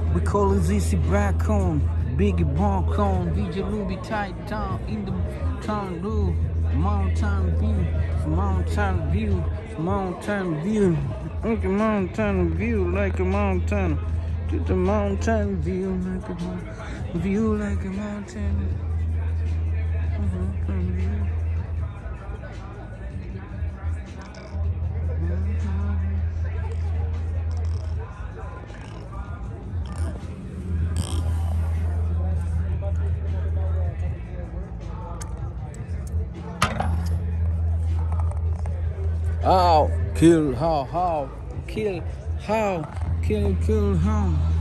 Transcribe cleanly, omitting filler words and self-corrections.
We call it ZC Black Cone, Biggie Bone Cone, DJ Ruby tight down in the town blue. Mountain view, mountain view, like a mountain view, like a mountain. To the mountain view, like a view, like a mountain. View. How, kill, how, kill, how.